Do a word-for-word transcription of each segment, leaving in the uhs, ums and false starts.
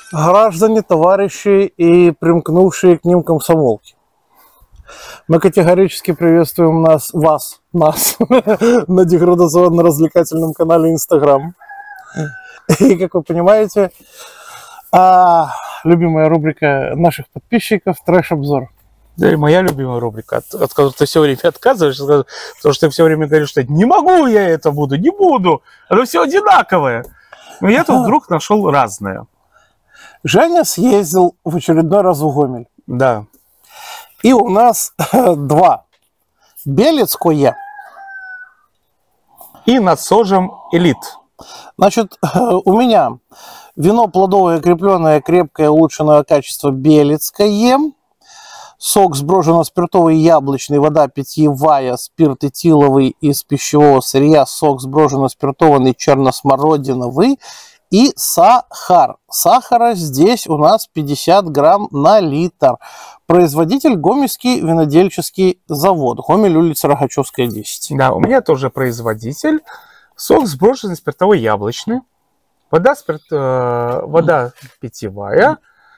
Граждане, товарищи и примкнувшие к ним комсомолки. Мы категорически приветствуем нас, вас, нас, на деградационно-развлекательном канале Инстаграм. И, как вы понимаете, а, любимая рубрика наших подписчиков – трэш-обзор. Да, и моя любимая рубрика, от, от которой ты все время отказываешься, потому что ты все время говоришь, что не могу я это буду, не буду, оно все одинаковое. Но я тут вдруг нашел разное. Женя съездил в очередной раз в Гомель. Да. И у нас два. Белецкое. И над Сожем Элит. Значит, у меня вино плодовое, крепленое, крепкое, улучшенного качества Белецкое. Сок сброженно-спиртовый яблочный, вода питьевая, спирт этиловый из пищевого сырья, сок сброженно-спиртованный черносмородиновый и сахар. Сахара здесь у нас пятьдесят грамм на литр. Производитель Гомельский винодельческий завод. Гомель, улица Рогачевская, десять. Да, у меня тоже производитель. Сок сброженно-спиртовой яблочный, вода, спирт, э, вода питьевая.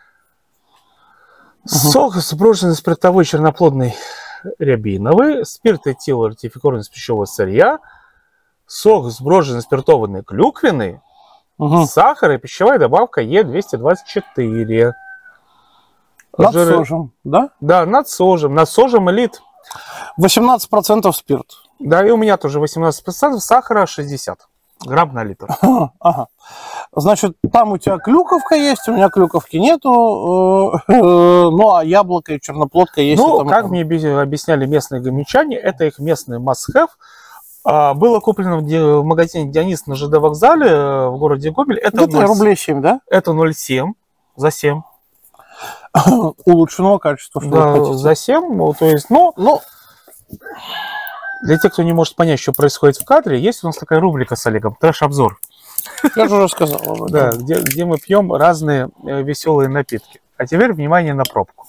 Сок сброженно-спиртовой черноплодный рябиновый, спирт этил ратификованный из пищевого сырья, сок сброженно-спиртованный клюквенный, угу. Сахар и пищевая добавка Е двести двадцать четыре. Над Жир... Сожем, да? Да, над Сожем, над Сожем Элит. восемнадцать процентов спирт. Да, и у меня тоже восемнадцать процентов, сахара шестьдесят грамм на литр. Ага. Значит, там у тебя клюковка есть, у меня клюковки нету, ну а яблоко и черноплодка есть. Ну, как мне объясняли местные гомельчане, это их местный must-have. Было куплено в магазине Дионис на ЖД вокзале в городе Гомель. Это рублей семь, да? Это ноль семь за семь. Улучшенного качества. Да, за семь, ну, то есть, ну... ну Для тех, кто не может понять, что происходит в кадре, есть у нас такая рубрика с Олегом «Трэш-обзор». Я же уже сказал. Да, где, где мы пьем разные веселые напитки. А теперь внимание на пробку.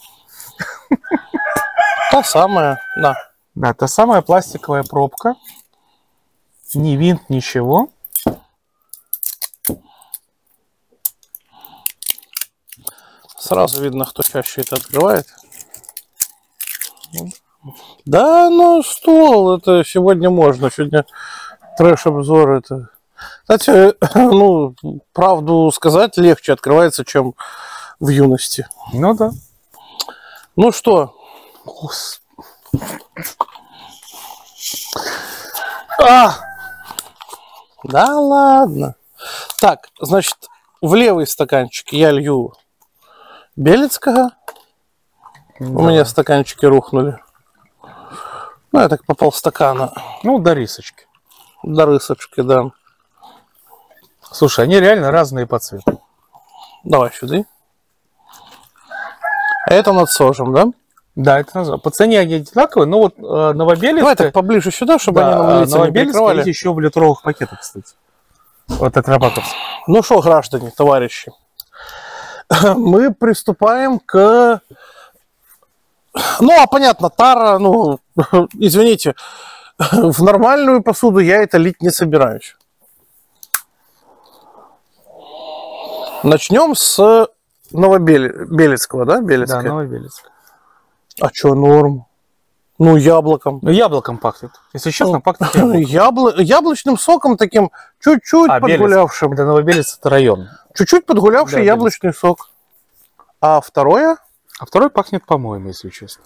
Та самая, да. Да, та самая пластиковая пробка. Ни винт, ничего. Сразу видно, кто чаще это открывает. Да, ну что, это сегодня можно. Сегодня трэш-обзор это. Кстати, ну, правду сказать легче открывается, чем в юности. Ну да. Ну что? А! Да ладно. Так, значит, в левый стаканчик я лью Белецкого. Да. У меня стаканчики рухнули. Ну, я так по полстакана. Ну, до рисочки. До рисочки, да. Слушай, они реально разные по цвету. Давай сюда. Это над Сожем, да? Да, это назад. По цене они одинаковые, но вот э, Новобелецкая... Давай так поближе сюда, чтобы да, они нам лица не перекрывали. Есть еще в литровых пакетах, кстати. Вот это Рабаковский. Ну что, граждане, товарищи. Мы приступаем к... Ну, а понятно, тара, ну, извините, в нормальную посуду я это лить не собираюсь. Начнем с Новобелецкого, да? Белецкое? Да, Новобелецкое. А что, норм? Ну, яблоком. Ну, яблоком пахнет. Если честно, ну, пахнет яблоком. Ябло... Яблочным соком таким, чуть-чуть а, подгулявшим. Белец. Это Новобелец, это район. Чуть-чуть подгулявший да, яблочный Белец. Сок. А второе? А второй пахнет, по-моему, если честно.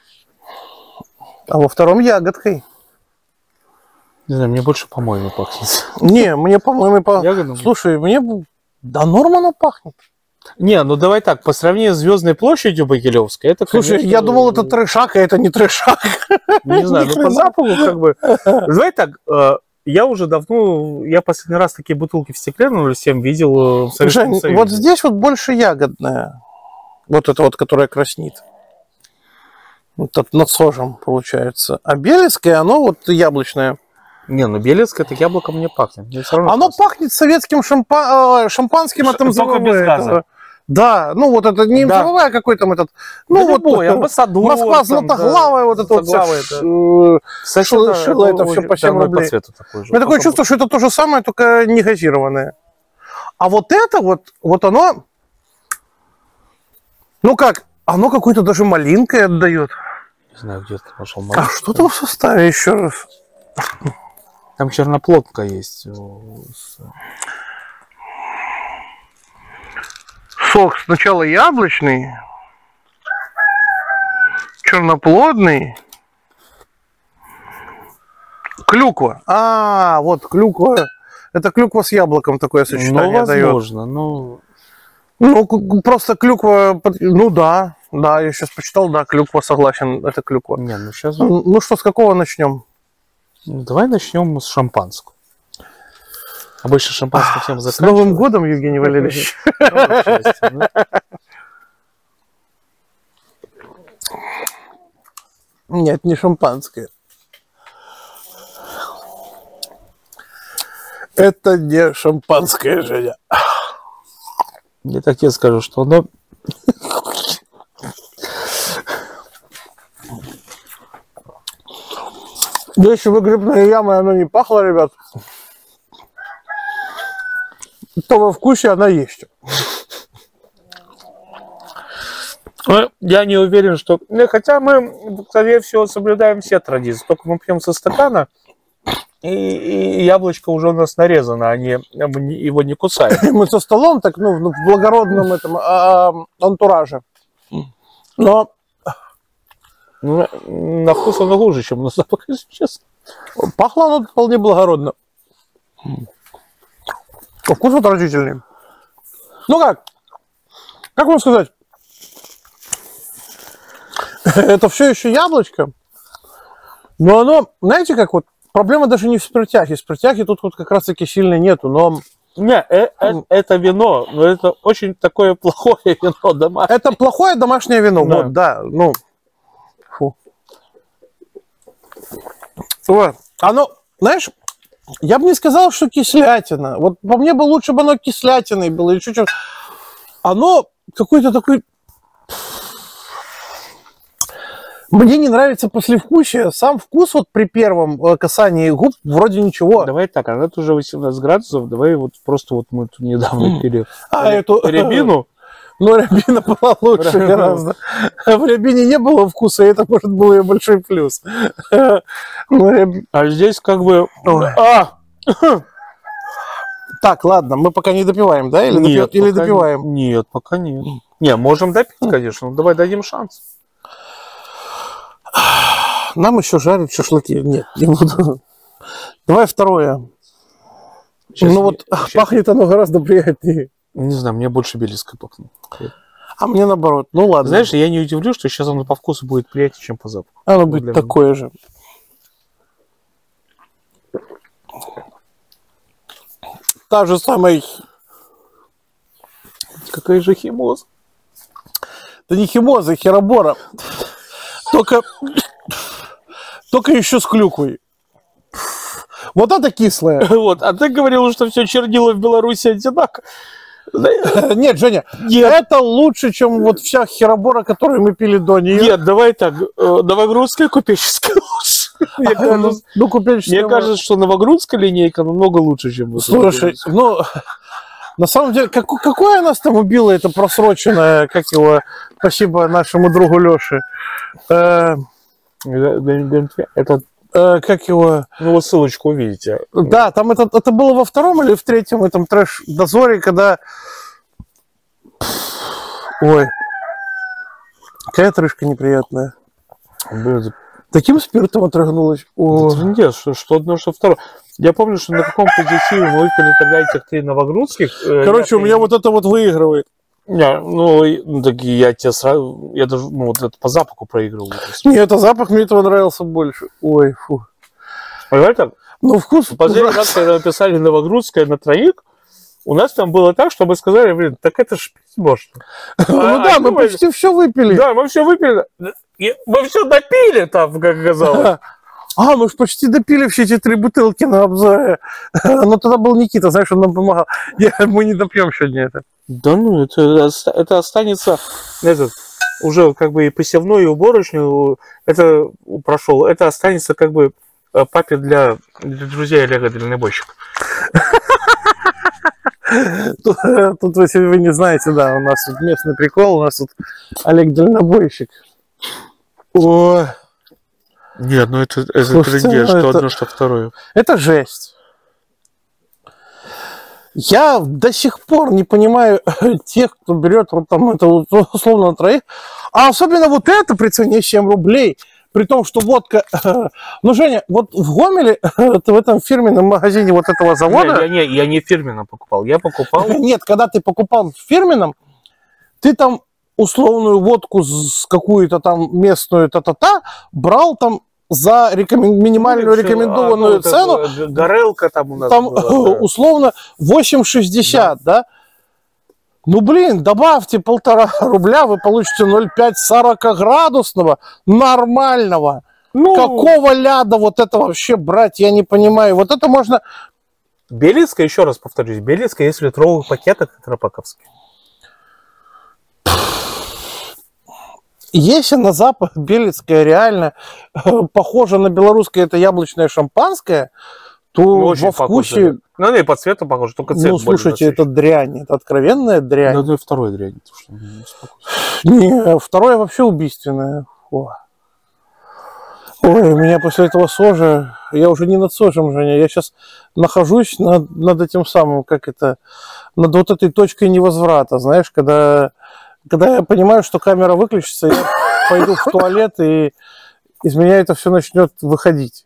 А во втором ягодкой. Не знаю, мне больше, по-моему, пахнет. Не, мне, по-моему, пахнет. Слушай, мне... Да норм оно пахнет. Не, ну давай так, по сравнению с Звездной площадью Могилевской, это, слушай, конечно... я думал, это трешак, а это не трешак. Не знаю, ну по запаху как бы... Давай так, я уже давно, я последний раз такие бутылки в стекле на ноль семь видел в Советском Союзе. Вот здесь вот больше ягодная. Вот это вот, которая краснит. Вот это над Сожем получается. А Белецкое, оно вот яблочное. Не, ну Белецкое это яблоком не пахнет. Оно классно. Пахнет советским шампа... шампанским от эм зэ вэ. Без газа. Да, ну вот это не да. эм зэ вэ, а какой там этот... Ну да вот любой, амбассадор. Москва златоглавая, да, вот это вот все. Кстати, шило это, шило это, это все по семь рублей. По такое, же, такое чувство, что это то же самое, только не газированное. А вот это вот, вот оно... Ну как, оно какой-то даже малинкой отдает. Не знаю, где ты нашел А малинку. что там в составе еще раз? Там черноплодка есть. Сок сначала яблочный, черноплодный, клюква. А, вот клюква. Это клюква с яблоком такое сочетание ну, дает. возможно, ну... Ну, к- просто клюква, под- ну да, да, я сейчас почитал, да, клюква, согласен, это клюква. Не, ну сейчас... Ну ну что, с какого начнем? Давай начнем с шампанского. Обычно шампанское всем С заканчивают. Новым годом, Евгений Валерьевич. Нет, не шампанское. Это не шампанское, Женя. Я так тебе скажу, что оно... Да еще выгребной ямой оно не пахло, ребят. То во вкусе она есть. Ну, я не уверен, что... Ну, хотя мы, скорее всего, соблюдаем все традиции. Только мы пьем со стакана, и, и яблочко уже у нас нарезано, а не, мы не- его не кусаем. Мы со столом, так, ну, в в благородном этом а, антураже. Но Ну, на вкус оно хуже, чем на запах, если честно. пахло оно вполне благородно. А вкус отвратительный. Ну как? Как вам сказать? Это все еще яблочко. Но оно, знаете, как вот, проблема даже не в спиртяхе. Спиртяхи тут вот как раз таки сильно нету, но Не, э- э- это вино, но это очень такое плохое вино домашнее. это плохое домашнее вино. Да. Вот, да, ну. Фу. Вот. Оно, знаешь, я бы не сказал, что кислятина. Вот по мне бы лучше бы оно кислятиной было или чуть-чуть. Оно какой-то такой... Мне не нравится послевкусие. Сам вкус вот при первом э, касании губ вроде ничего. Давай так, а это уже восемнадцать градусов, давай вот просто вот мы тут недавно пили А ре- эту- рябину. Но рябина была лучше Правильно. гораздо. В рябине не было вкуса, и это, может, был ее большой плюс. Ну, ряб- А здесь как бы... Ой. А! Так, ладно, мы пока не допиваем, да? Или, допи- Нет, или пока допиваем? не- Нет, пока нет. Не, можем допить, конечно, но давай дадим шанс. Нам еще жарят шашлыки. Нет, не буду. Давай второе. Сейчас ну не- вот сейчас- пахнет оно гораздо приятнее. Не знаю, мне больше белиской пахнет. А мне наоборот. Ну ладно. Знаешь, я не удивлюсь, что сейчас оно по вкусу будет приятнее, чем по запаху. оно будет для- такое же. Та же самая... Какая же химоза. Да не химоза, херобора. Только... Только еще с клюквой. Вот это кислое. Вот, а ты говорил, что все чернила в Беларуси одинаково. Нет, Женя, Нет. это лучше, чем вот вся херобора, которую мы пили до нее. Нет, давай так, э, новогрудская купеческая лучше. Мне Ну, кажется, ну, купеческая мне кажется, что новогрудская линейка намного лучше, чем вот эта Слушай, белорусская. ну, на самом деле, как, какое нас там убило это просроченное, как его, спасибо нашему другу Леше, э, Это, э, как его, ну, вот ссылочку увидите. да, там это, это было во втором или в третьем этом трэш-дозоре, когда, ой, какая трышка неприятная. Блин, Таким спиртом отрыгнулась. О, это нет, что, что одно, что второе. Я помню, что на каком позитиве мы выпили тогда этих три новогрудских. э, короче, я у меня при- вот это вот выигрывает. Не, ну, и- ну, так и я тебе сразу, я даже, ну, вот это по запаху проигрывал. Нет, это запах мне этого нравился больше. Ой, фу. Понимаете, так? Ну, вкус Последний ужасный. раз, когда мы писали новогрудское на троих, у нас там было так, что мы сказали, блин, так это ж пить можно. Ну А- да, а мы думали- почти все выпили. Да, мы все выпили. И мы все допили там, как оказалось. А, мы же почти допили все эти три бутылки на обзоре. Но тогда был Никита, знаешь, он нам помогал. Я- мы не допьем сегодня это. Да ну, это, оста- это останется этот, уже как бы и посевной, и уборочную, это прошел, это останется как бы э, папе для, для друзей Олега Дальнобойщика. Тут, тут, если вы не знаете, да, у нас тут местный прикол, у нас тут Олег дальнобойщик. Ой. Нет, ну это, это Слушайте, трындец, ну что это- одно, что второе. Это жесть. Я до сих пор не понимаю тех, кто берет вот там это вот, условно на троих, а особенно вот это при цене семь рублей, при том, что водка... Ну, Женя, вот в Гомеле, ты в этом фирменном магазине вот этого завода... Я, я, не, я не фирменно покупал, я покупал... Нет, когда ты покупал в фирменном, ты там условную водку с какую-то там местную та-та-та брал там за рекомен... минимальную Ну, рекомендованную а, ну, цену, это Горелка там у нас там была, да. условно восемь шестьдесят, да. Ну, блин, добавьте полтора рубля, вы получите ноль пять сорок градусного, нормального. Ну, Какого ляда вот это вообще брать, я не понимаю. Вот это можно... Белицкая, еще раз повторюсь, Белицкая есть в литровых пакетах тропаковских. Если на Запад Белицкая реально э, похожа на белорусское, это яблочное шампанское, то Ну, очень во вкусе... похоже. Ну, она и по цвету похоже, только цвет Ну, слушайте, более это дрянь, это откровенная дрянь. насыщенный. Ну, одно и второе дрянь. потому что не успокойся. Не, второе вообще убийственное. О. Ой, у меня после этого сожа, я уже не над сожем, Женя, я сейчас нахожусь над, над этим самым, как это, над вот этой точкой невозврата, знаешь, когда, когда я понимаю, что камера выключится, я пойду в туалет, и из меня это все начнет выходить.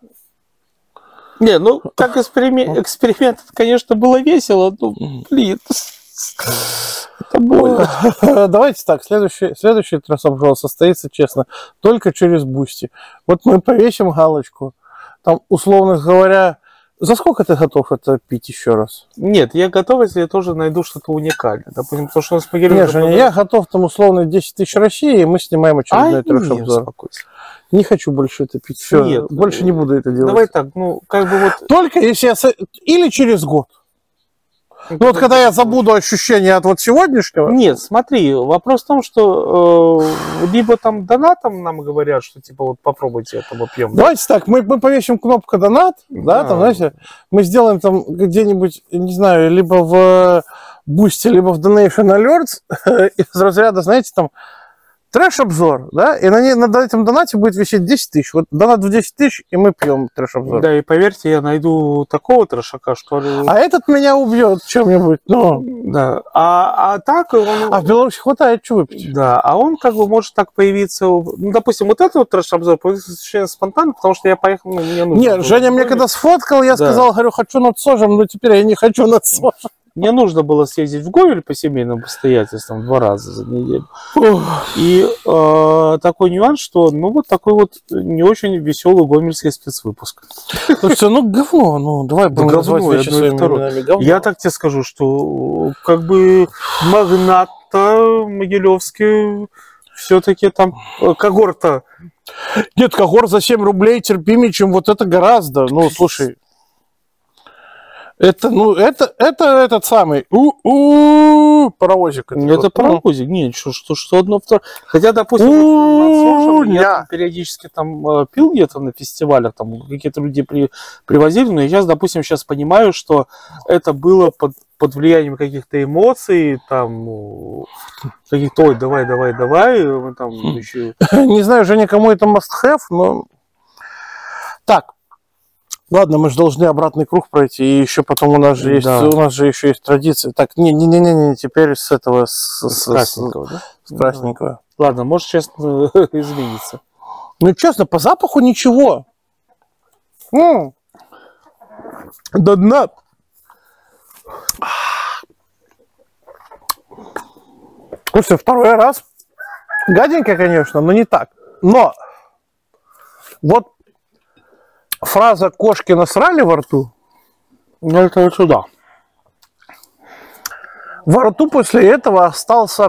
Не, ну, как эксперимент, эксперимент, это, конечно, было весело, ну, блин, это больно. Давайте так, следующий, следующий трасс-обжор состоится, честно, только через Бусти. Вот мы повесим галочку, там, условно говоря, за сколько ты готов это пить еще раз? Нет, я готов, если я тоже найду что-то уникальное. Допустим, то, что у нас по Героям Нет, уже Женя, продали. я готов там условно десять тысяч России, и мы снимаем очередной А, трасс-обзор. успокойся. Не хочу больше это пить. Все, Нет, больше не буду это делать. Давай так, ну, как бы вот... Только если я... со- Или через год. Ну вот когда я забуду ощущения от вот сегодняшнего. Нет, смотри, вопрос в том, что э, либо там донатом нам говорят, что типа вот попробуйте это вот пьем. Давайте так, мы, мы повесим кнопку донат, да, Да. там, знаете, мы сделаем там где-нибудь, не знаю, либо в Бусти, либо в Donation Alerts из разряда, знаете, там, трэш-обзор, да, и на, ней, на этом донате будет висеть десять тысяч. Вот донат в десять тысяч, и мы пьем трэш-обзор. Да, и поверьте, я найду такого трешака, что... А этот меня убьет чем-нибудь, ну. Да, а, а так он... А в Беларуси хватает что выпить. Да, а он как бы может так появиться... Ну, допустим, вот этот вот трэш-обзор появился совершенно спонтанно, потому что я поехал, ну, мне нужно... Нет, было Женя мне в когда Гомель. сфоткал, я Да. сказал, говорю, хочу над сожем, но теперь я не хочу над сожем. Мне нужно было съездить в Гомель по семейным обстоятельствам два раза за неделю. И э, такой нюанс, что ну вот такой вот не очень веселый гомельский спецвыпуск. Слушайте, ну говно, ну давай будем Да назвать говно, и вещи одно и своими второе. именами. Говно. Я так тебе скажу, что как бы магната Могилевский все-таки там э, когорта. Нет, когор за семь рублей терпимее, чем вот это гораздо. Ну, слушай. Это, ну, это, это этот самый у-у, паровозик. Это вот, ну. паровозик, нет, что, что, что одно второе. Хотя, допустим, У, вот, я ня. там периодически там э, пил где-то на фестивалях, там какие-то люди при, привозили, но я сейчас, допустим, сейчас понимаю, что это было под, под влиянием каких-то эмоций, там, ну, каких-то, ой, давай, давай, давай, мы там еще... Не знаю, Женя, кому это must-have, но... Так, ладно, мы же должны обратный круг пройти, и еще потом у нас же есть, Да. у нас же еще есть традиция. Так, не-не-не-не, теперь с этого, с, С с- красненького, да? с красненького. Ладно, может, честно, измениться. Ну, честно, по запаху ничего. М. До дна. Слушай, второй раз. Гаденько, конечно, но не так. Но вот фраза «кошки насрали во рту», Ну, это вот сюда. во рту после этого остался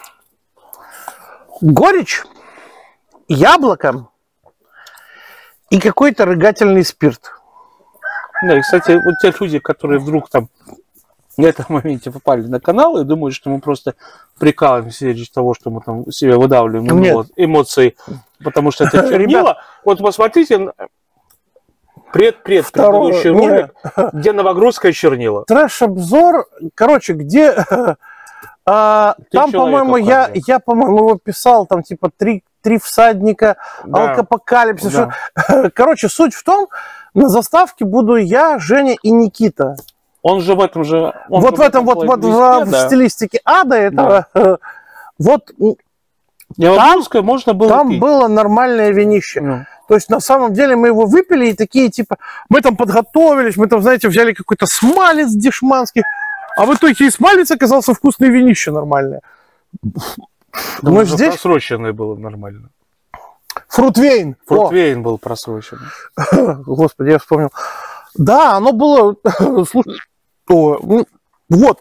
горечь, яблоко и какой-то рыгательный спирт. Да, и, кстати, вот те люди, которые вдруг там в этом моменте попали на канал и думают, что мы просто прикалываемся из того, что мы там себя выдавливаем Нет. эмо- эмоции, потому что это чернила. Вот посмотрите, Пред-пред Второго- предыдущий не. ролик, где Новогрудская чернила. Трэш-обзор, короче, где... а, Ты там, человека по-моему, я, вкладываешь. я, по-моему, его писал, там, типа, три, три всадника, Да. алкапокалипсис. Да. что- Короче, суть в том, на заставке буду я, Женя и Никита. Он же в этом же... он Вот же в этом вот, вот в, плейлисте, в да. стилистике ада этого. э, Вот м, Новогрудская можно было там пить. было нормальное винище. Ну. То есть, на самом деле, мы его выпили, и такие, типа, мы там подготовились, мы там, знаете, взяли какой-то смалец дешманский, а в итоге и смалец оказался вкусное винище нормальное. Да, Но уже здесь просроченное было нормально. фрутвейн. О, Фрутвейн был просрочен. Господи, я вспомнил. Да, оно было... Слушай, о, ну, вот.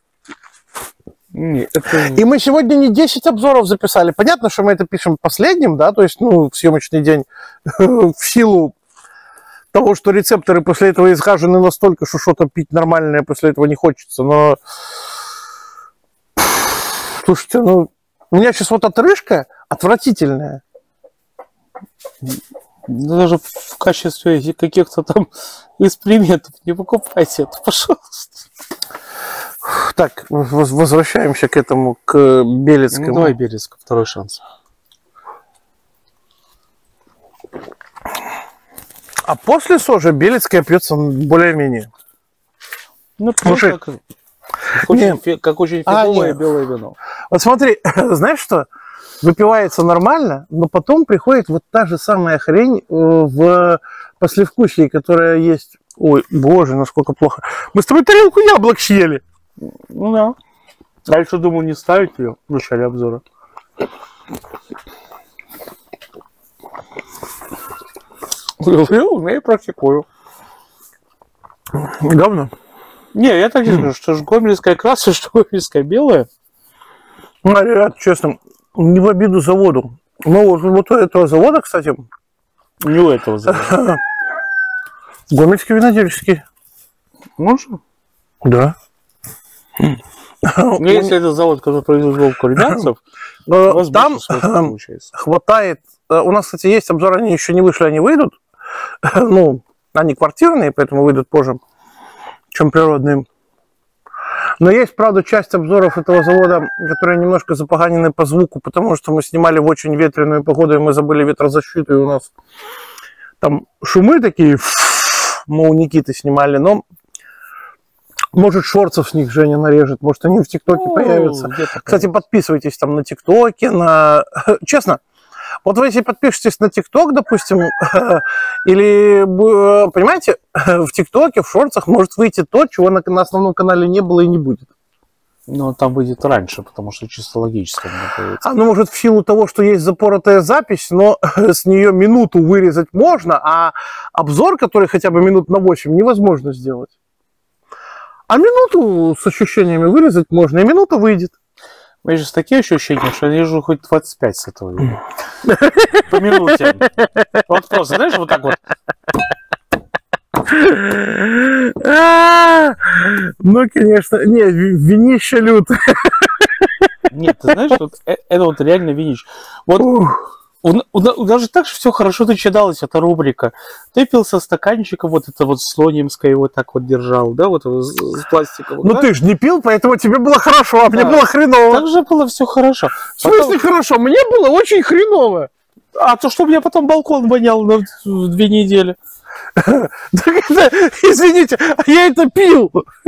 Не, это... И мы сегодня не десять обзоров записали. Понятно, что мы это пишем последним, да, то есть, ну, в съемочный день в силу того, что рецепторы после этого изгажены настолько, что что-то пить нормальное после этого не хочется. Но, слушайте, ну, у меня сейчас вот отрыжка отвратительная. Да даже в качестве каких-то там экспериментов не покупайте это, пожалуйста. Так, воз- возвращаемся к этому, к Белецкому. Ну, давай, Белецка, второй шанс. А после сожи Белецкая пьется более-менее. Ну, Слушай, как, как очень, не. фи- как очень А, фиговое не. белое вино. Вот смотри, знаешь что? Выпивается нормально, но потом приходит вот та же самая хрень э, в послевкусии, которая есть. Ой, боже, насколько плохо. Мы с тобой тарелку яблок съели. Ну да. Дальше, думаю, не ставить ее в начале обзора. Я умею, практикую. Говно. Не, я так и скажу, что же гомельская красная, что гомельская белая. Ну, ребят, честно, не в обиду заводу. Но вот, вот у этого завода, кстати, Не у этого завода. гомельский винодельческий. Можно? Да. Ну, если это завод, который произвел курьмянцев, у Э, вас Там больше смысла получается. хватает. э, У нас, кстати, есть обзоры, они еще не вышли, они выйдут. Ну, они квартирные, поэтому выйдут позже, чем природные. Но есть, правда, часть обзоров этого завода, которые немножко запоганены по звуку, потому что мы снимали в очень ветреную погоду, и мы забыли ветрозащиту, и у нас там шумы такие, мы у Никиты снимали, но может шорцев с них Женя нарежет, может они в ТикТоке Ну, появятся. где-то Кстати, подписывайтесь там на ТикТоке, на... Честно, вот вы если подпишетесь на ТикТок, допустим, или, э, понимаете, в ТикТоке, в шорцах может выйти то, чего на, на основном канале не было и не будет. Ну, там выйдет раньше, потому что чисто логически оно появится. А ну, может, в силу того, что есть запоротая запись, но с нее минуту вырезать можно, а обзор, который хотя бы минут на восемь, невозможно сделать. А минуту с ощущениями вырезать можно, и минута выйдет. У меня сейчас такие ощущения, что я вижу хоть двадцать пять с этого видео. По минуте. Вот просто, знаешь, вот так вот. А, Ну, конечно, не, ви- винище лютое. Нет, ты знаешь, вот э- это вот реально видишь. Вот Ух. у, у- у- даже так же все хорошо начиналось, эта рубрика. Ты пил со стаканчика, вот это вот слонимское вот так вот держал, да, вот с, с пластиковым. Ну да? ты же не пил, поэтому тебе было хорошо, а мне Да. было хреново. Так же было все хорошо. В смысле хорошо? Мне было очень хреново. А то, что у меня потом балкон вонял на в две недели. Так это, извините, а я это пил.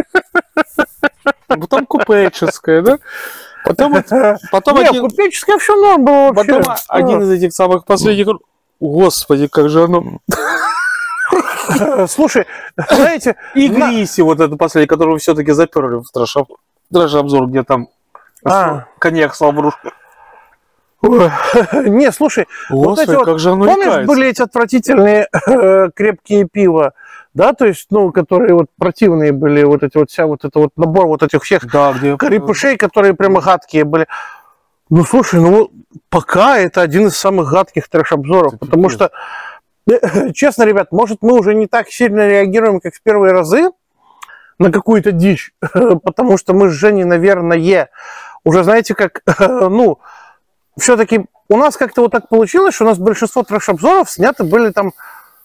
Потом купеческое, да? Потом, вот- потом Нет, один, купеческое все норм было вообще. потом один из этих самых последних... Господи, как же оно... А, Слушай, знаете, И на- Гриси, вот это последний, которого все-таки заперли в трэш-обзор, где там А. коньяк с лаврушкой. Ой, не, слушай, вот Господи, эти вот, как же оно помнишь, икается. были эти отвратительные э, крепкие пива, да, то есть, ну, которые вот противные были, вот эти вот вся вот это вот набор вот этих всех Да, где... крепышей, которые прямо гадкие были. Ну, слушай, ну, пока это один из самых гадких трэш-обзоров, Это потому пипец. что, э, честно, ребят, может, мы уже не так сильно реагируем, как в первые разы на какую-то дичь, потому что мы с Женей, наверное, уже, знаете, как, ну, все-таки у нас как-то вот так получилось, что у нас большинство трэш-обзоров сняты были там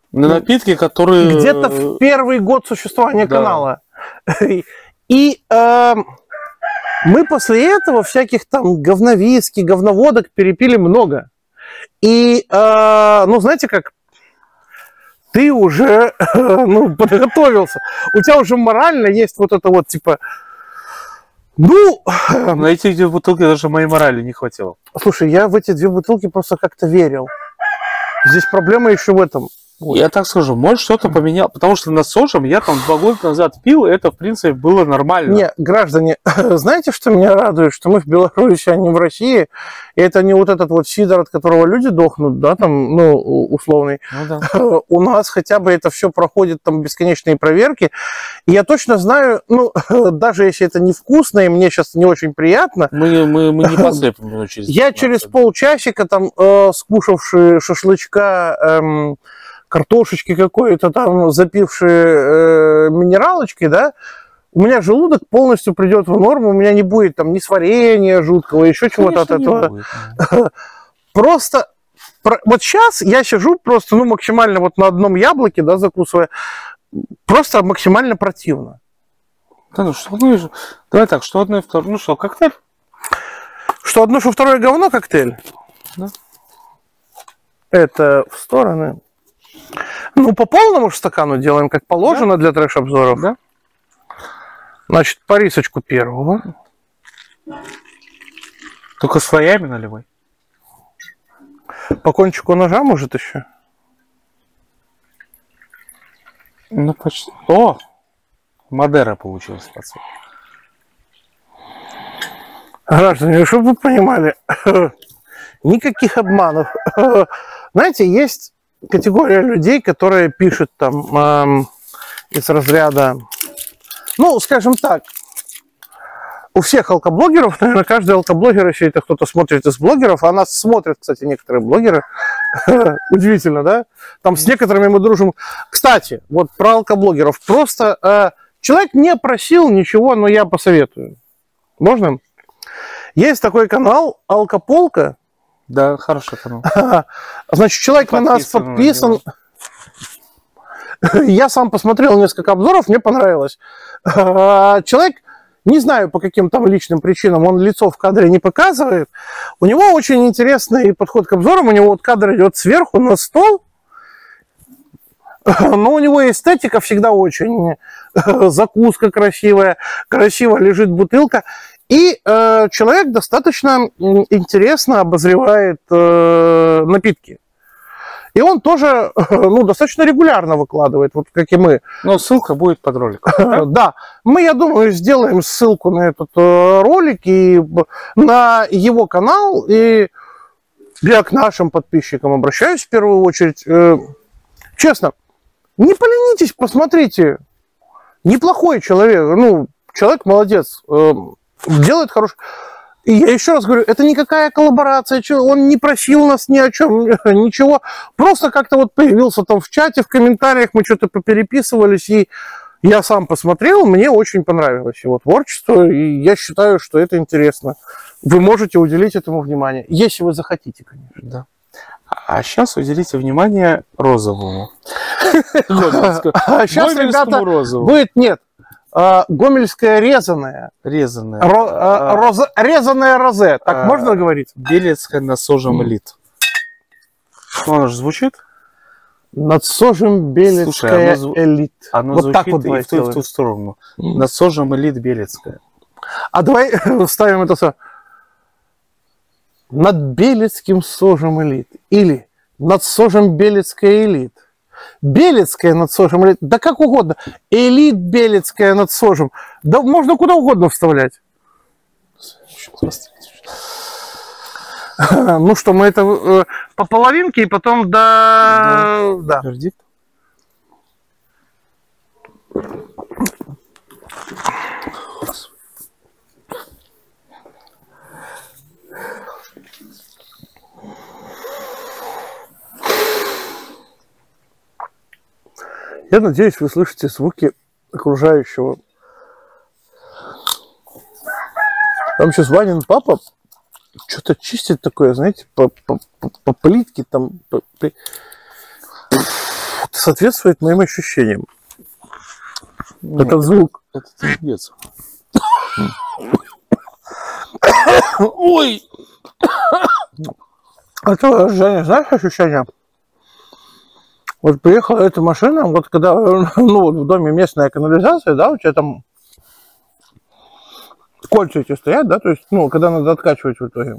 На напитки, которые... Где-то в первый год существования Да. канала. И э, мы после этого всяких там говновиски, говноводок перепили много. И, э, ну, знаете как, ты уже, ну, подготовился. У тебя уже морально есть вот это вот, типа, ну... На эти две бутылки даже моей морали не хватило. Слушай, я в эти две бутылки просто как-то верил. Здесь проблема еще в этом. Я так скажу, может, что-то поменял. Потому что над сожем я там два года назад пил, и это, в принципе, было нормально. Не, граждане, знаете, что меня радует? Что мы в Беларуси, а не в России. И это не вот этот вот сидор, от которого люди дохнут, да, там, ну, условный. Ну, да. У нас хотя бы это все проходит, там, бесконечные проверки. И я точно знаю, ну, даже если это невкусно, и мне сейчас не очень приятно, Мы, мы, мы не послепим через я через полчасика, там, э, скушавший шашлычка, эм, картошечки какой-то там, запившие э, минералочкой, да, у меня желудок полностью придет в норму, у меня не будет там ни сварения жуткого, еще чего-то от этого. Будет, Просто, про, вот сейчас я сижу просто, ну, максимально вот на одном яблоке, да, закусывая, просто максимально противно. да, ну, что, ну, давай так, что одно и второе. Ну что, коктейль? Что одно, что второе говно коктейль? Да. Это в стороны. Ну, по полному стакану делаем, как положено, да, для трэш-обзоров. Да. Значит, по рисочку первого. Только слоями наливай. По кончику ножа, может, еще? Ну, почти. О! Мадера получилась, пацан. Граждане, чтобы вы понимали, никаких обманов. Знаете, есть категория людей, которые пишут там эм, из разряда, ну, скажем так, у всех алкоблогеров, наверное, каждый алкоблогер, если это кто-то смотрит из блогеров, а нас смотрят, кстати, некоторые блогеры, удивительно, да? Там с некоторыми мы дружим. Кстати, вот про алкоблогеров. Просто э, человек не просил ничего, но я посоветую. Можно? Есть такой канал Алкополка. Да, хороший канал. Значит, человек на нас подписан. Я сам посмотрел несколько обзоров, мне понравилось. Человек, не знаю по каким там личным причинам, он лицо в кадре не показывает. У него очень интересный подход к обзорам. У него вот кадр идет сверху на стол. Но у него эстетика всегда очень. Закуска красивая, красиво лежит бутылка. И э, человек достаточно интересно обозревает э, напитки. И он тоже, ну, достаточно регулярно выкладывает, вот как и мы. Но ссылка будет под роликом. Да? Да, мы, я думаю, сделаем ссылку на этот э, ролик и на его канал. И я к нашим подписчикам обращаюсь в первую очередь. Э, честно, не поленитесь, посмотрите. Неплохой человек, ну, человек молодец. Э, делает хороший. И я еще раз говорю, это никакая коллаборация, он не просил нас ни о чем, ничего. Просто как-то вот появился там в чате, в комментариях, мы что-то попереписывались, и я сам посмотрел, мне очень понравилось его творчество, и я считаю, что это интересно. Вы можете уделить этому внимание, если вы захотите, конечно. Да. А сейчас уделите внимание розовому. А сейчас, ребята, будет, нет, гомельская резаная. Резаная. Ро, а, роза, резаная розе. Так а, можно говорить? Белецкая над сожем элит. Ну, оно же звучит? Над сожем Белецкая Слушай, оно, элит. Оно вот звучит так вот и в ту, в ту сторону. Mm. Над сожем элит Белецкая. А давай вставим это все. Над Белецким сожем элит. Или над сожем Белецкая элит. Белецкая над сожем, да как угодно. Элит Белецкая над сожем. Да можно куда угодно вставлять. Ну что, мы это э, по половинке и потом до... Да. Да. Вердикт. Я надеюсь, вы слышите звуки окружающего. Там сейчас Ванин папа что-то чистит такое, знаете, по, по, по плитке там. По, по... Это соответствует моим ощущениям. Нет, Этот звук. Это трындец. Ой! А то, Женя, знаешь ощущение? Вот приехала эта машина, вот когда, ну, вот в доме местная канализация, да, у тебя там кольца эти стоят, да, то есть, ну, когда надо откачивать в итоге.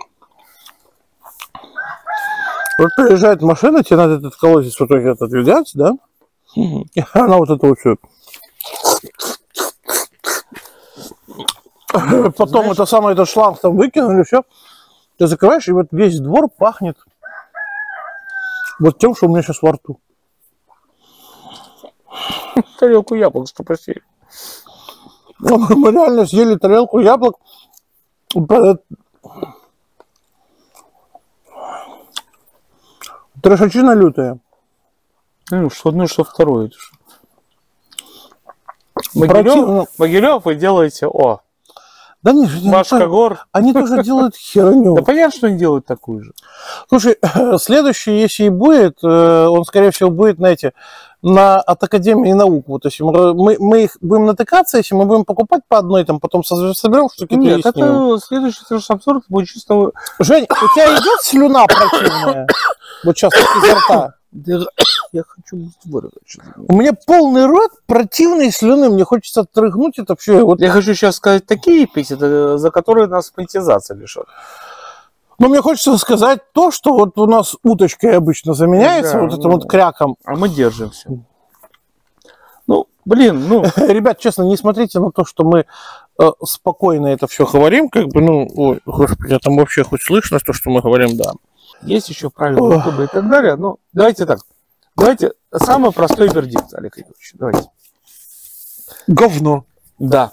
Вот приезжает машина, тебе надо этот колодец в итоге отодвигать, да, и она вот это вот все. Потом знаешь, это самое, этот шланг там выкинули, все. Ты закрываешь, и вот весь двор пахнет вот тем, что у меня сейчас во рту. тарелку яблок, что посеяли. Мы реально съели тарелку яблок. Трешачина лютая. Ну, что одно, что второе. Противно. Могилев, Могилев вы делаете, о, Да нет, я не Машка знаю. Гор. Они тоже делают херню. Да понятно, что они делают такую же. Слушай, следующий, если и будет, он, скорее всего, будет, знаете, на, от Академии наук. Вот, если мы, мы, мы их будем натыкаться, если мы будем покупать по одной, там, потом соберем штуки. Нет, это следующий обзор будет чисто... Жень, у тебя идет слюна противная? Вот сейчас изо рта. Я хочу вырвать. У меня полный рот противной слюны. Мне хочется отрыгнуть это вообще. Вот. Я хочу сейчас сказать такие эпитеты, за которые нас монетизация лишит. Но мне хочется сказать то, что вот у нас уточкой обычно заменяется, да, вот этим ну, вот кряком. А мы держимся. Ну, блин, ну... Ребят, честно, не смотрите на то, что мы э, спокойно это все говорим, как бы, ну, ой, господи, там вообще хоть слышно то, что мы говорим, да. Есть еще правила клуба и так далее, но давайте так. Давайте самый простой вердикт, Олег Игоревич. Давайте. Говно. Да.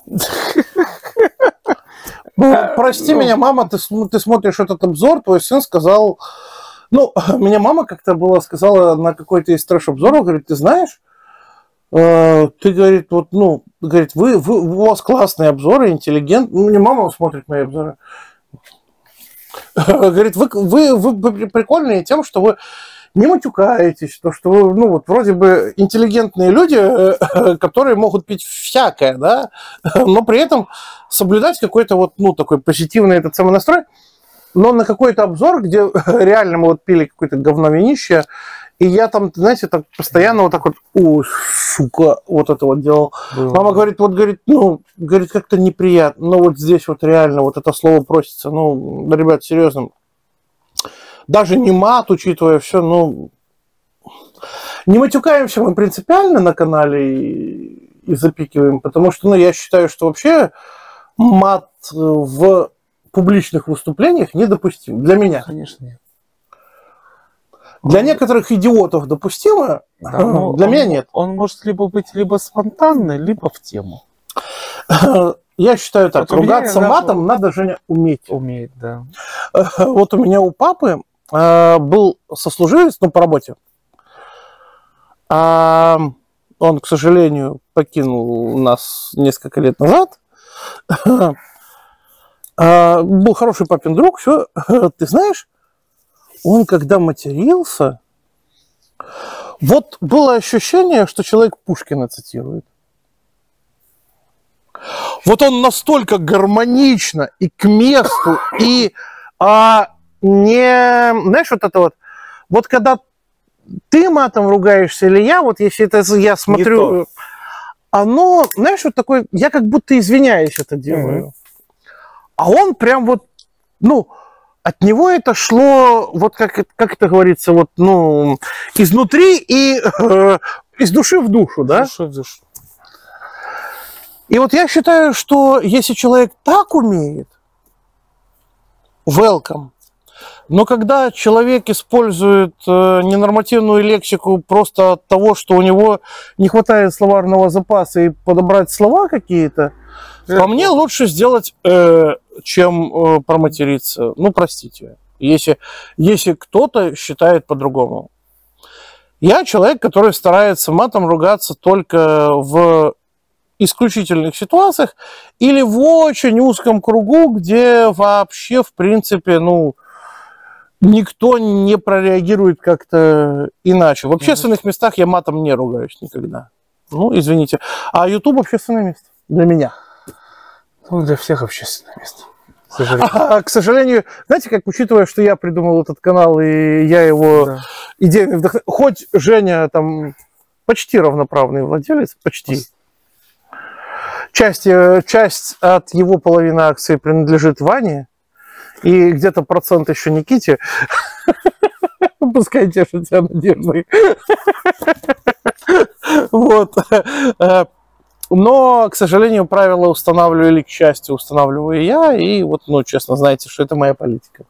Ну, прости меня, мама, ты, ты смотришь этот обзор, твой сын сказал... Ну, меня мама как-то была сказала на какой-то из трэш-обзоров, говорит, ты знаешь, э, ты, говорит, вот, ну, говорит, вы, вы, у вас классные обзоры, интеллигент. Ну, не мама смотрит мои обзоры. Говорит, вы, вы, вы прикольные тем, что вы не матюкаетесь, то, что вы, ну, вот, вроде бы интеллигентные люди, которые могут пить всякое, да, но при этом соблюдать какой-то вот, ну, такой позитивный этот самый настрой. Но на какой-то обзор, где реально мы вот пили какое-то говно винище, и я там, знаете, так постоянно вот так вот, о, сука, вот это вот делал. Было. Мама говорит, вот, говорит, ну, говорит, как-то неприятно. Ну, вот здесь вот реально вот это слово просится. Ну, ребят, серьезно. Даже не мат, учитывая все, ну, не матюкаемся мы принципиально на канале и, и запикиваем, потому что, ну, я считаю, что вообще мат в публичных выступлениях недопустим. Для меня. Конечно, нет. Для некоторых идиотов допустимо, да, но для он, меня нет. Он может либо быть либо спонтанный, либо в тему. Я считаю так, вот ругаться меня, матом да, надо, Женя, уметь. Уметь, да. Вот у меня у папы э, был сослуживец, ну, по работе. А он, к сожалению, покинул нас несколько лет назад. А, был хороший папин друг, все. Ты знаешь, он когда матерился, вот было ощущение, что человек Пушкина цитирует. Вот он настолько гармонично и к месту, и а, не, знаешь, вот это вот, вот когда ты матом ругаешься или я, вот если это я смотрю, оно, знаешь, вот такое, я как будто извиняюсь это делаю. Mm-hmm. А он прям вот, ну, от него это шло, вот как, как это говорится, вот, ну, изнутри и э, из души в душу, да? Из души в душу. И вот я считаю, что если человек так умеет, welcome. Но когда человек использует э, ненормативную лексику просто от того, что у него не хватает словарного запаса и подобрать слова какие-то, это... по мне лучше сделать, э, чем э, проматериться. Ну, простите, если, если кто-то считает по-другому. Я человек, который старается матом ругаться только в исключительных ситуациях или в очень узком кругу, где вообще, в принципе, ну, никто не прореагирует как-то иначе. В общественных местах я матом не ругаюсь никогда. Ну, извините. А YouTube общественное место для меня. Ну, для всех общественное место. К сожалению. А, к сожалению, знаете, как, учитывая, что я придумал этот канал, и я его да. идейный вдохновитель, хоть Женя там почти равноправный владелец, почти. Часть, часть от его половины акций принадлежит Ване, и где-то процент еще Никите. Пускай тешит себя надеждой. Вот. Но, к сожалению, правила устанавливаю, или, к счастью, устанавливаю я. И вот, ну, честно, знаете, что это моя политика.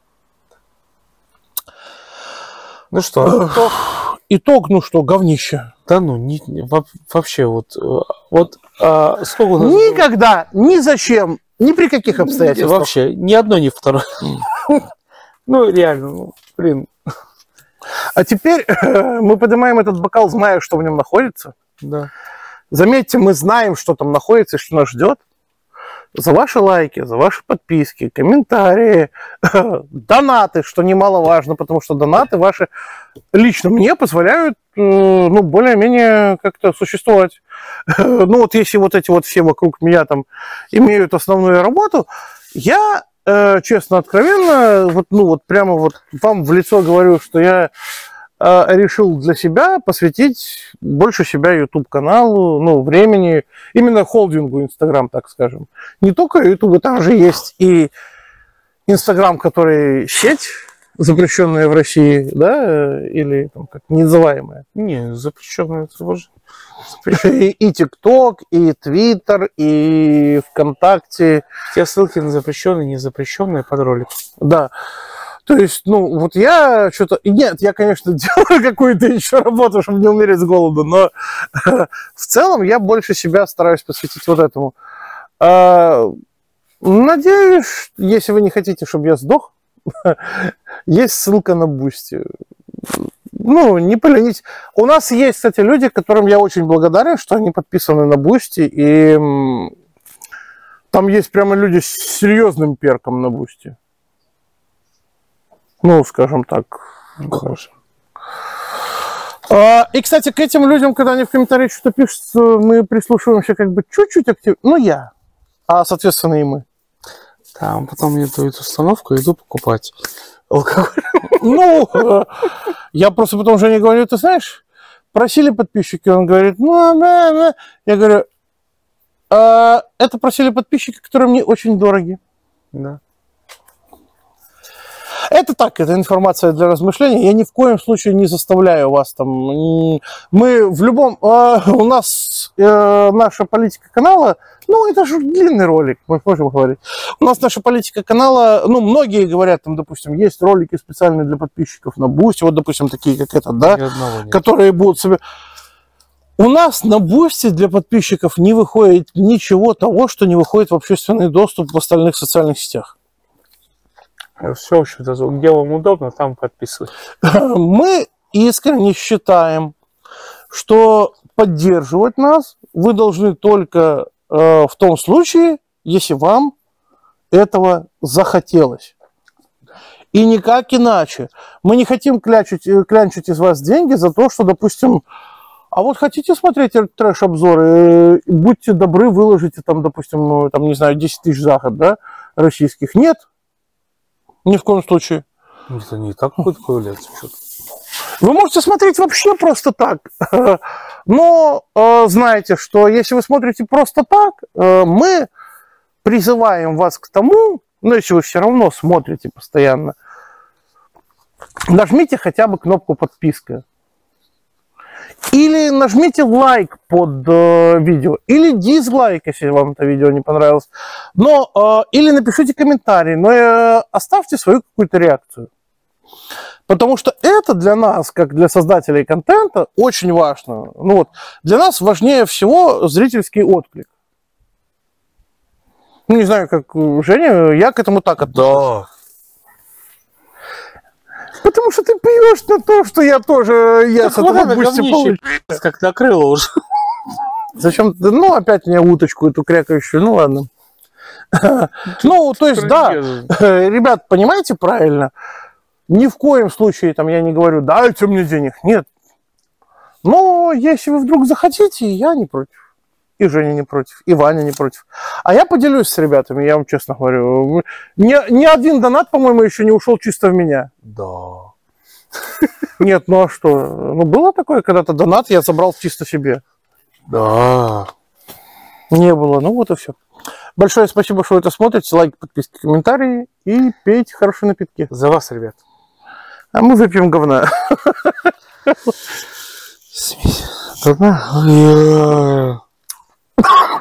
Ну что, итог, итог ну что, говнище. Да ну, не, не, вообще, вот, вот а, сколько у нас... Никогда, ни зачем, ни при каких обстоятельствах. Вообще, ни одно, ни второе. Ну, реально, ну, блин. А теперь мы поднимаем этот бокал, зная, что в нем находится. Да. Заметьте, мы знаем, что там находится и что нас ждет. За ваши лайки, за ваши подписки, комментарии, донаты, что немаловажно, потому что донаты ваши лично мне позволяют, ну, более-менее как-то существовать. Ну, вот если вот эти вот все вокруг меня там имеют основную работу, я, честно, откровенно, вот, ну, вот прямо вот вам в лицо говорю, что я решил для себя посвятить больше себя YouTube-каналу, ну, времени, именно холдингу Instagram, так скажем. Не только YouTube, там же есть и Instagram, который сеть, запрещенная в России, да, или там как неназываемая. Не, запрещенная, это уже... И, и TikTok, и Twitter, и ВКонтакте. Все ссылки на запрещенные, незапрещенные под ролик. Да. То есть, ну, вот я что-то... Нет, я, конечно, делаю какую-то еще работу, чтобы не умереть с голоду, но в целом я больше себя стараюсь посвятить вот этому. Надеюсь, если вы не хотите, чтобы я сдох, есть ссылка на Boosty. Ну, не поленитесь. У нас есть, кстати, люди, которым я очень благодарен, что они подписаны на Boosty, и там есть прямо люди с серьезным перком на Boosty. Ну, скажем так. Хорошо. А, и, кстати, к этим людям, когда они в комментариях что-то пишут, мы прислушиваемся как бы чуть-чуть активнее. Ну, я. А, соответственно, и мы. Там потом я иду эту установку и иду покупать алкоголь. Ну, я просто потом Жене говорю, ты знаешь, просили подписчики, он говорит, ну, да, да. Я говорю, это просили подписчики, которые мне очень дороги. Да. Это так, это информация для размышления. Я ни в коем случае не заставляю вас там. Мы в любом... Э, у нас э, наша политика канала... Ну, это же длинный ролик, мы можем говорить. У нас наша политика канала... Ну, многие говорят, там, допустим, есть ролики специальные для подписчиков на Boosty. Вот, допустим, такие, как этот, да? Которые будут себе... У нас на Boosty для подписчиков не выходит ничего того, что не выходит в общественный доступ в остальных социальных сетях. Все, где вам удобно, там подписывайтесь. Мы искренне считаем, что поддерживать нас вы должны только э, в том случае, если вам этого захотелось. И никак иначе. Мы не хотим клянчить, клянчить из вас деньги за то, что, допустим, а вот хотите смотреть трэш-обзоры, будьте добры, выложите там, допустим, там, не знаю, десять тысяч за год, да, российских. Нет. Ни в коем случае. Это не так будет появляться что-то. Вы можете смотреть вообще просто так. Но э, знаете, что если вы смотрите просто так, э, мы призываем вас к тому, но если вы все равно смотрите постоянно, нажмите хотя бы кнопку подписка. Или нажмите лайк под э, видео, или дизлайк, если вам это видео не понравилось. Но, э, или напишите комментарий, но э, оставьте свою какую-то реакцию. Потому что это для нас, как для создателей контента, очень важно. Ну, вот, для нас важнее всего зрительский отклик. Ну, не знаю, как Женя, я к этому так отношусь. Да. Потому что ты пьешь на то, что я тоже, я с этого Boosty получу. Как накрыло уже. Зачем? Ну, опять мне уточку эту крякающую, ну ладно. Ну, то есть, да, ребят, понимаете правильно? Ни в коем случае там я не говорю, дайте мне денег. Нет. Но если вы вдруг захотите, я не против. И Женя не против, и Ваня не против. А я поделюсь с ребятами, я вам честно говорю. Ни, ни один донат, по-моему, еще не ушел чисто в меня. Да. Нет, ну а что? Ну было такое, когда-то донат я забрал чисто себе. Да. Не было, ну вот и все. Большое спасибо, что вы это смотрите. Лайки, подписки, комментарии. И пейте хорошие напитки. За вас, ребят. А мы выпьем говна. Смесь. Ладно?